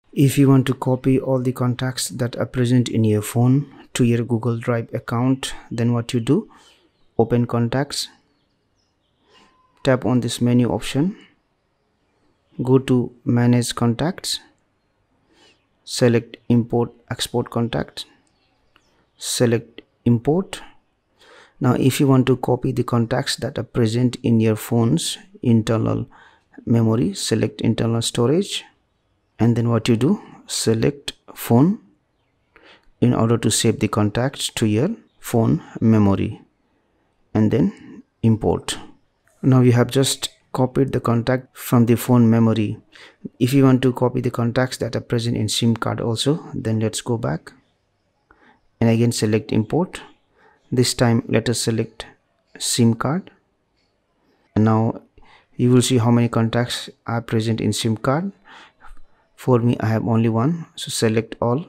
If you want to copy all the contacts that are present in your phone to your Google Drive account, then what you do, open contacts, tap on this menu option, go to manage contacts, select import export contacts, select import. Now if you want to copy the contacts that are present in your phone's internal memory, select internal storage, and then what you do, select phone in order to save the contacts to your phone memory, and then import. Now you have just copied the contact from the phone memory. If you want to copy the contacts that are present in SIM card also, then let's go back and again select import. This time let us select SIM card, and now you will see how many contacts are present in SIM card. For me, I have only one, so select all.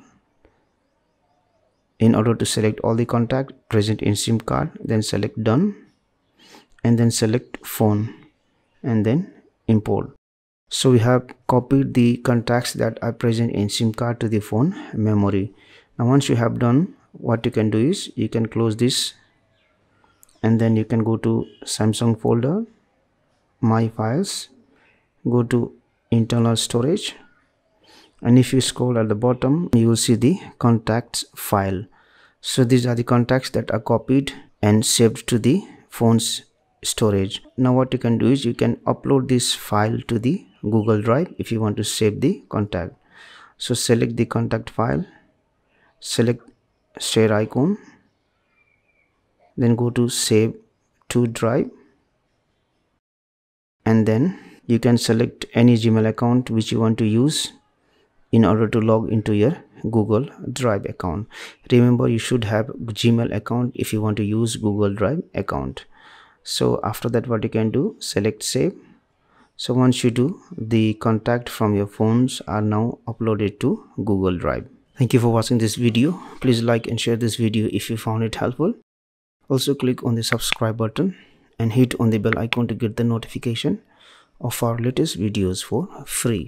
In order to select all the contacts present in SIM card, then select done, and then select phone, and then import. So we have copied the contacts that are present in SIM card to the phone memory. Now once you have done, what you can do is you can close this, and then you can go to Samsung folder, my files, go to internal storage, and if you scroll at the bottom, you will see the contacts file. So these are the contacts that are copied and saved to the phone's storage. Now what you can do is you can upload this file to the Google Drive if you want to save the contact. So select the contact file, select share icon, then go to save to drive, and then you can select any Gmail account which you want to use in order to log into your Google Drive account. Remember, you should have Gmail account if you want to use Google Drive account. So after that, what you can do, select save. So once you do, the contact from your phones are now uploaded to Google Drive. Thank you for watching this video. Please like and share this video if you found it helpful. Also click on the subscribe button and hit on the bell icon to get the notification of our latest videos for free.